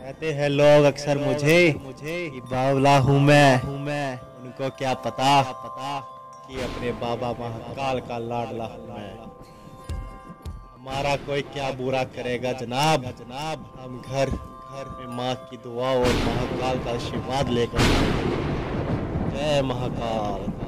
कहते हैं लोग अक्सर मुझे कि बावला हूँ मैं। उनको क्या पता कि अपने बाबा महाकाल का लाडला हूँ मैं। हमारा कोई क्या बुरा करेगा जनाब। हम घर में माँ की दुआ और महाकाल का आशीर्वाद लेकर जय महाकाल।